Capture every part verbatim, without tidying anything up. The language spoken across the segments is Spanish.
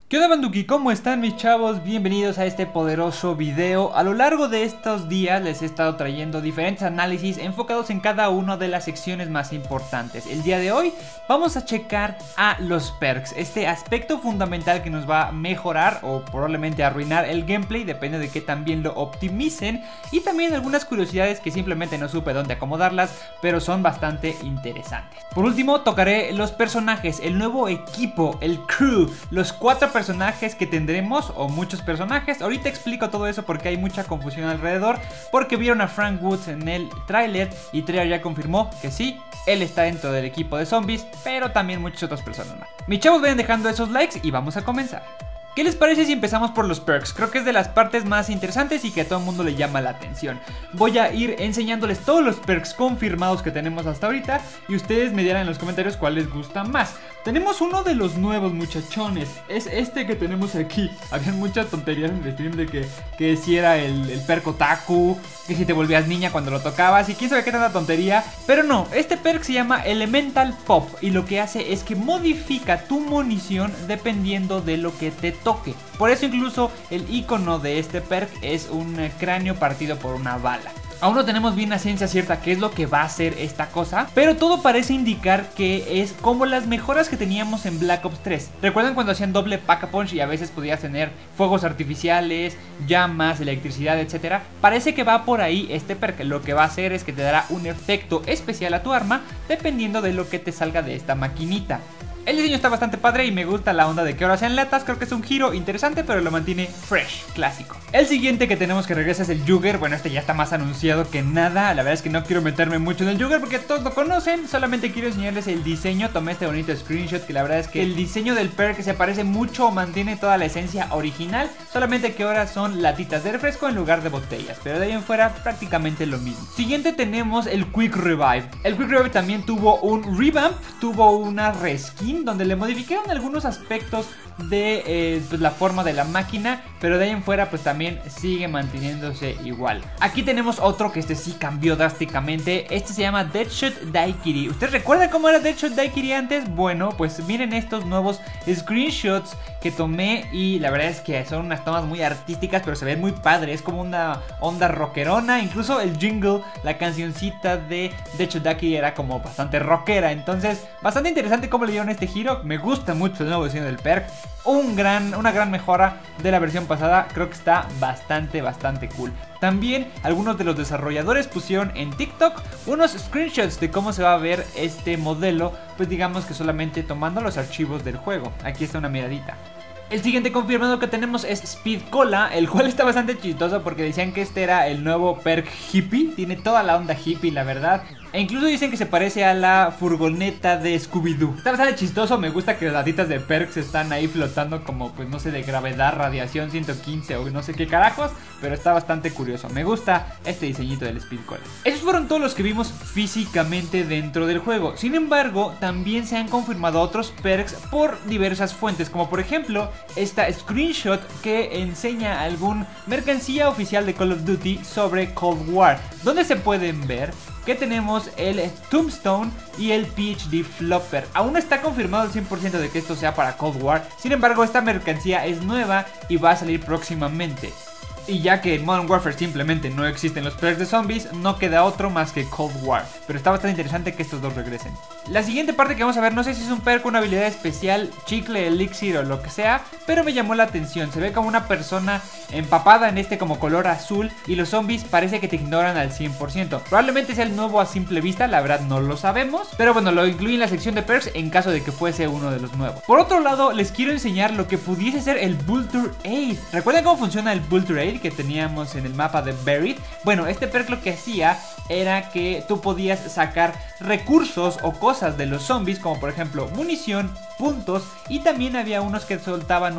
¿Qué onda, Banduki? ¿Cómo están, mis chavos? Bienvenidos a este poderoso video. A lo largo de estos días les he estado trayendo diferentes análisis enfocados en cada una de las secciones más importantes. El día de hoy vamos a checar a los perks, este aspecto fundamental que nos va a mejorar o probablemente arruinar el gameplay, depende de que también lo optimicen. Y también algunas curiosidades que simplemente no supe dónde acomodarlas, pero son bastante interesantes. Por último, tocaré los personajes, el nuevo equipo, el crew, los cuatro personajes personajes que tendremos, o muchos personajes. Ahorita explico todo eso porque hay mucha confusión alrededor, porque vieron a Frank Woods en el tráiler y Treyarch ya confirmó que sí, él está dentro del equipo de zombies, pero también muchas otras personas más. Mis chavos, vayan dejando esos likes y vamos a comenzar. ¿Qué les parece si empezamos por los perks? Creo que es de las partes más interesantes y que a todo el mundo le llama la atención. Voy a ir enseñándoles todos los perks confirmados que tenemos hasta ahorita y ustedes me dirán en los comentarios cuál les gusta más. Tenemos uno de los nuevos, muchachones, es este que tenemos aquí. Habían muchas tonterías en el stream de que, que si era el, el perk otaku, que si te volvías niña cuando lo tocabas y quién sabe qué tanta tontería. Pero no, este perk se llama Elemental Pop y lo que hace es que modifica tu munición dependiendo de lo que te toque. Por eso incluso el icono de este perk es un cráneo partido por una bala. Aún no tenemos bien a ciencia cierta qué es lo que va a hacer esta cosa, pero todo parece indicar que es como las mejoras que teníamos en Black Ops tres. ¿Recuerdan cuando hacían doble pack-a-punch y a veces podías tener fuegos artificiales, llamas, electricidad, etcétera? Parece que va por ahí este perk. Lo que va a hacer es que te dará un efecto especial a tu arma dependiendo de lo que te salga de esta maquinita. El diseño está bastante padre y me gusta la onda de que ahora sean latas. Creo que es un giro interesante, pero lo mantiene fresh, clásico. El siguiente que tenemos que regresa es el Jugger. Bueno, este ya está más anunciado que nada. La verdad es que no quiero meterme mucho en el Jugger porque todos lo conocen. Solamente quiero enseñarles el diseño. Tomé este bonito screenshot que la verdad es que el diseño del perk se parece mucho o mantiene toda la esencia original. Solamente que ahora son latitas de refresco en lugar de botellas, pero de ahí en fuera prácticamente lo mismo. Siguiente tenemos el Quick Revive. El Quick Revive también tuvo un revamp, tuvo una reskin donde le modificaron algunos aspectos de eh, pues la forma de la máquina, pero de ahí en fuera pues también sigue manteniéndose igual. Aquí tenemos otro que este sí cambió drásticamente. Este se llama Deadshot Daiquiri. ¿Ustedes recuerdan cómo era Deadshot Daiquiri antes? Bueno, pues miren estos nuevos screenshots que tomé y la verdad es que son unas tomas muy artísticas, pero se ven muy padre. Es como una onda rockerona. Incluso el jingle, la cancioncita de Deadshot Daiquiri era como bastante rockera. Entonces, bastante interesante cómo le dieron este giro. Me gusta mucho el nuevo diseño del perk. Un gran, una gran mejora de la versión pasada. Creo que está bastante, bastante cool. También algunos de los desarrolladores pusieron en TikTok unos screenshots de cómo se va a ver este modelo, pues digamos que solamente tomando los archivos del juego. Aquí está una miradita. El siguiente confirmado que tenemos es Speed Cola, el cual está bastante chistoso porque decían que este era el nuevo perk hippie. Tiene toda la onda hippie, la verdad. E incluso dicen que se parece a la furgoneta de Scooby-Doo. Está bastante chistoso, me gusta que las latitas de perks están ahí flotando como, pues no sé, de gravedad, radiación ciento quince o no sé qué carajos. Pero está bastante curioso, me gusta este diseñito del Speed Cola. Esos fueron todos los que vimos físicamente dentro del juego. Sin embargo, también se han confirmado otros perks por diversas fuentes, como por ejemplo esta screenshot que enseña algún mercancía oficial de Call of Duty sobre Cold War, donde se pueden ver que tenemos el Tombstone y el P H D Flopper. Aún no está confirmado al cien por ciento de que esto sea para Cold War. Sin embargo, esta mercancía es nueva y va a salir próximamente. Y ya que en Modern Warfare simplemente no existen los perks de zombies, no queda otro más que Cold War. Pero está bastante interesante que estos dos regresen. La siguiente parte que vamos a ver, no sé si es un perk, una habilidad especial, chicle, elixir o lo que sea, pero me llamó la atención. Se ve como una persona empapada en este como color azul y los zombies parece que te ignoran al cien por ciento. Probablemente sea el nuevo a simple vista, la verdad no lo sabemos, pero bueno, lo incluí en la sección de perks en caso de que fuese uno de los nuevos. Por otro lado, les quiero enseñar lo que pudiese ser el Vulture Aid. ¿Recuerdan cómo funciona el Vulture Aid que teníamos en el mapa de Buried? Bueno, este perk lo que hacía era que tú podías sacar recursos o cosas de los zombies, como por ejemplo munición, puntos, y también había unos que soltaban un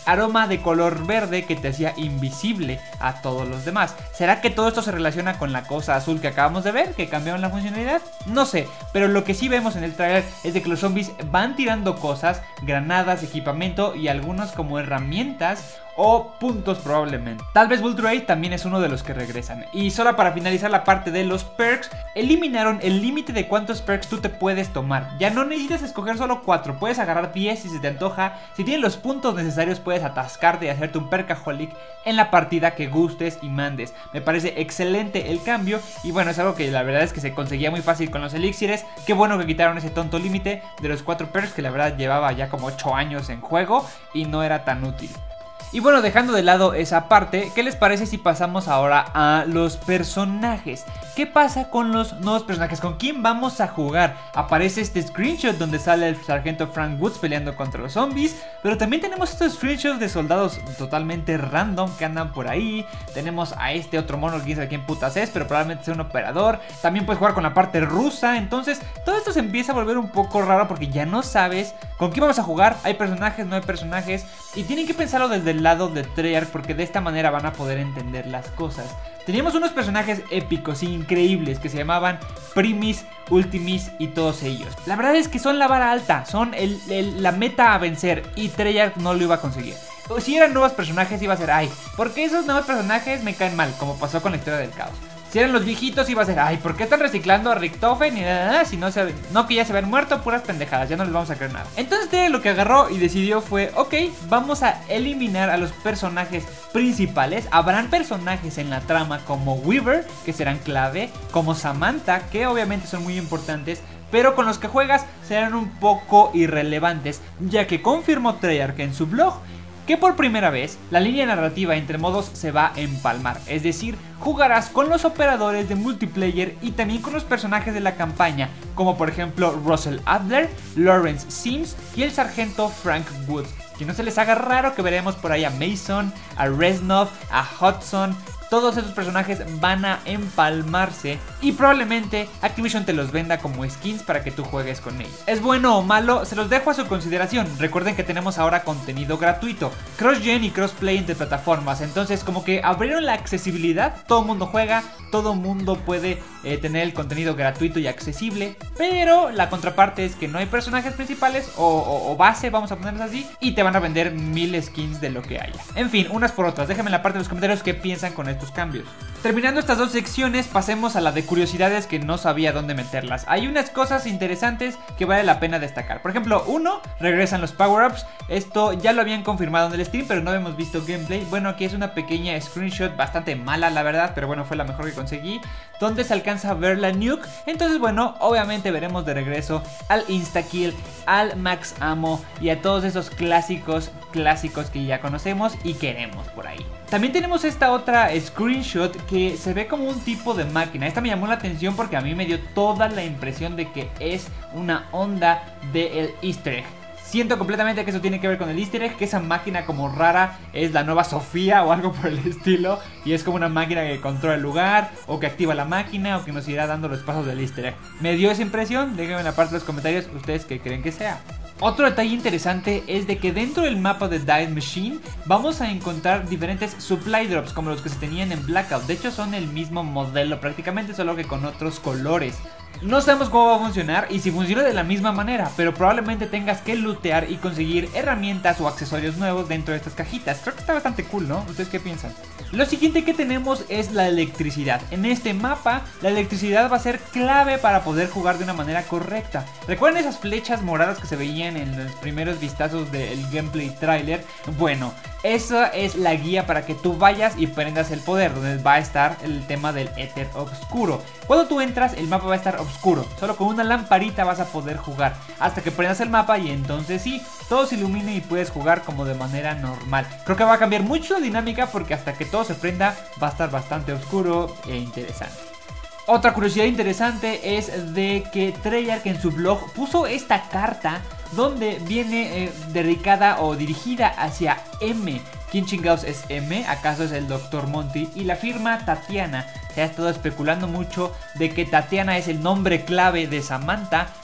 aroma de color verde que te hacía invisible a todos los demás. ¿Será que todo esto se relaciona con la cosa azul que acabamos de ver, que cambiaron la funcionalidad? No sé, pero lo que sí vemos en el trailer es de que los zombies van tirando cosas, granadas, equipamiento y algunos como herramientas o puntos probablemente. Tal vez Vulture también es uno de los que regresan. Y solo para finalizar la parte de los perks, eliminaron el límite de cuántos perks tú te puedes tomar. Ya no necesitas escoger solo cuatro, puedes agarrar diez si se te antoja. Si tienes los puntos necesarios puedes atascarte y hacerte un perkaholic en la partida que gustes y mandes. Me parece excelente el cambio y bueno, es algo que la verdad es que se conseguía muy fácil con los elixires. Qué bueno que quitaron ese tonto límite de los cuatro perks que la verdad llevaba ya como ocho años en juego y no era tan útil. Y bueno, dejando de lado esa parte, ¿qué les parece si pasamos ahora a los personajes? ¿Qué pasa con los nuevos personajes? ¿Con quién vamos a jugar? Aparece este screenshot donde sale el sargento Frank Woods peleando contra los zombies, pero también tenemos estos screenshots de soldados totalmente random que andan por ahí. Tenemos a este otro mono, quién sabe quién putas es, pero probablemente sea un operador. También puedes jugar con la parte rusa, entonces todo esto se empieza a volver un poco raro porque ya no sabes con quién vamos a jugar. Hay personajes, no hay personajes, y tienen que pensarlo desde el lado de Treyarch porque de esta manera van a poder entender las cosas. Teníamos unos personajes épicos e increíbles que se llamaban Primis, Ultimis y todos ellos. La verdad es que son la vara alta, son el, el, la meta a vencer y Treyarch no lo iba a conseguir. Si eran nuevos personajes iba a ser, ay, ¿por qué esos nuevos personajes me caen mal? Como pasó con la historia del caos. Si eran los viejitos iba a ser, ay, ¿por qué están reciclando a Richtofen y nada, nada? Si no, se, no que ya se ven muertos, puras pendejadas, ya no les vamos a creer nada. Entonces Treyarch lo que agarró y decidió fue, ok, vamos a eliminar a los personajes principales. Habrán personajes en la trama como Weaver, que serán clave, como Samantha, que obviamente son muy importantes, pero con los que juegas serán un poco irrelevantes, ya que confirmó Treyarch en su blog que por primera vez la línea narrativa entre modos se va a empalmar, es decir, jugarás con los operadores de multiplayer y también con los personajes de la campaña, como por ejemplo Russell Adler, Lawrence Sims y el sargento Frank Woods. Que no se les haga raro que veremos por ahí a Mason, a Reznov, a Hudson. Todos esos personajes van a empalmarse y probablemente Activision te los venda como skins para que tú juegues con ellos. ¿Es bueno o malo? Se los dejo a su consideración. Recuerden que tenemos ahora contenido gratuito, cross-gen y crossplay entre plataformas. Entonces como que abrieron la accesibilidad, todo el mundo juega, todo el mundo puede eh, tener el contenido gratuito y accesible. Pero la contraparte es que no hay personajes principales o, o, o base, vamos a ponerlos así, y te van a vender mil skins de lo que haya. En fin, unas por otras, déjenme en la parte de los comentarios qué piensan con estos cambios. Terminando estas dos secciones, pasemos a la de curiosidades que no sabía dónde meterlas. Hay unas cosas interesantes que vale la pena destacar. Por ejemplo, uno, regresan los power-ups. Esto ya lo habían confirmado en el stream, pero no hemos visto gameplay. Bueno, aquí es una pequeña screenshot bastante mala, la verdad, pero bueno, fue la mejor que conseguí, donde se alcanza a ver la nuke. Entonces, bueno, obviamente veremos de regreso al insta-kill, al max ammo y a todos esos clásicos, clásicos que ya conocemos y queremos por ahí. También tenemos esta otra screenshot que se ve como un tipo de máquina. Esta me llamó la atención porque a mí me dio toda la impresión de que es una onda del easter egg. Siento completamente que eso tiene que ver con el easter egg, que esa máquina como rara es la nueva Sofía o algo por el estilo, y es como una máquina que controla el lugar o que activa la máquina o que nos irá dando los pasos del easter egg. Me dio esa impresión, déjenme en la parte de los comentarios ustedes qué creen que sea. Otro detalle interesante es de que dentro del mapa de Dive Machine vamos a encontrar diferentes supply drops como los que se tenían en Blackout. De hecho son el mismo modelo prácticamente, solo que con otros colores. No sabemos cómo va a funcionar y si funciona de la misma manera, pero probablemente tengas que lootear y conseguir herramientas o accesorios nuevos dentro de estas cajitas. Creo que está bastante cool, ¿no? ¿Ustedes qué piensan? Lo siguiente que tenemos es la electricidad. En este mapa, la electricidad va a ser clave para poder jugar de una manera correcta. ¿Recuerdan esas flechas moradas que se veían en los primeros vistazos del gameplay trailer? Bueno, esa es la guía para que tú vayas y prendas el poder, donde va a estar el tema del éter oscuro. Cuando tú entras, el mapa va a estar oscuro, solo con una lamparita vas a poder jugar hasta que prendas el mapa y entonces sí, todo se ilumina y puedes jugar como de manera normal. Creo que va a cambiar mucho la dinámica porque hasta que todo se prenda va a estar bastante oscuro e interesante. Otra curiosidad interesante es de que Treyarch en su blog puso esta carta donde viene eh, dedicada o dirigida hacia M. ¿Quién chingados es M? ¿Acaso es el doctor Monty? Y la firma Tatiana. Se ha estado especulando mucho de que Tatiana es el nombre clave de Samantha,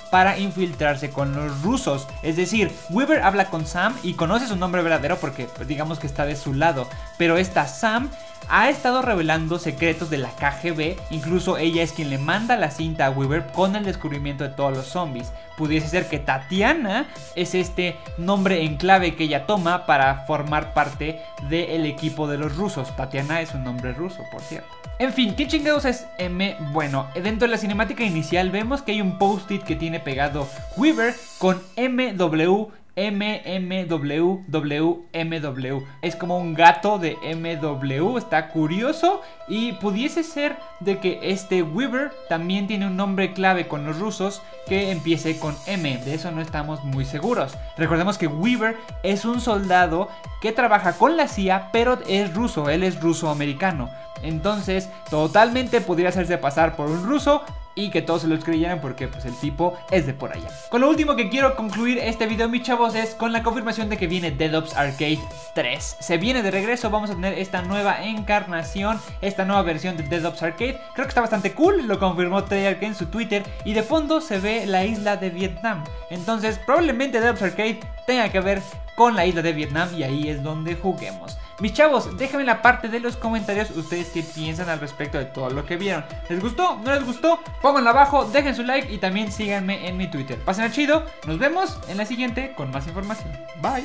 para infiltrarse con los rusos. Es decir, Weaver habla con Sam y conoce su nombre verdadero porque digamos que está de su lado, pero esta Sam ha estado revelando secretos de la K G B, incluso ella es quien le manda la cinta a Weaver con el descubrimiento de todos los zombies. Pudiese ser que Tatiana es este nombre en clave que ella toma para formar parte del equipo de los rusos. Tatiana es un nombre ruso, por cierto. En fin, ¿qué chingados es M? Bueno, dentro de la cinemática inicial vemos que hay un post-it que tiene pegado Weaver con M W M M W W M W. Es como un gato de M W, está curioso. Y pudiese ser de que este Weaver también tiene un nombre clave con los rusos que empiece con M. De eso no estamos muy seguros. Recordemos que Weaver es un soldado que trabaja con la C I A, pero es ruso, él es ruso-americano. Entonces totalmente podría hacerse pasar por un ruso y que todos se los creyeran porque pues el tipo es de por allá. Con lo último que quiero concluir este video, mis chavos, es con la confirmación de que viene Dead Ops Arcade tres. Se viene de regreso, vamos a tener esta nueva encarnación, esta nueva versión de Dead Ops Arcade. Creo que está bastante cool, lo confirmó Treyarch en su Twitter y de fondo se ve la isla de Vietnam. Entonces probablemente Dead Ops Arcade tenga que ver con la isla de Vietnam y ahí es donde juguemos. Mis chavos, déjenme en la parte de los comentarios ustedes qué piensan al respecto de todo lo que vieron. ¿Les gustó? ¿No les gustó? Pónganlo abajo, dejen su like y también síganme en mi Twitter. Pasen chido, nos vemos en la siguiente con más información. Bye.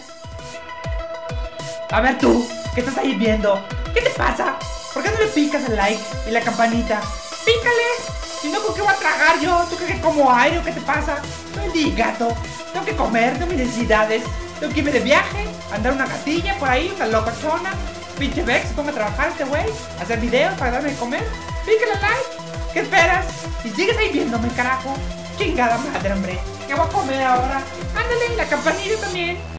A ver tú, ¿qué estás ahí viendo? ¿Qué te pasa? ¿Por qué no le picas el like y la campanita? ¡Pícale! Si no, ¿con qué voy a tragar yo? ¿Tú crees que como aire o qué te pasa? Soy gato, tengo que comer, tengo mis necesidades. Tengo que irme de viaje, andar una gatilla por ahí, una locochona. Pinche Vex, se ponga a trabajar este güey, hacer videos para darme de comer. Pícale like, ¿qué esperas? Y sigues ahí viéndome, carajo. Chingada madre, hombre, ¿qué voy a comer ahora? Ándale, la campanilla también.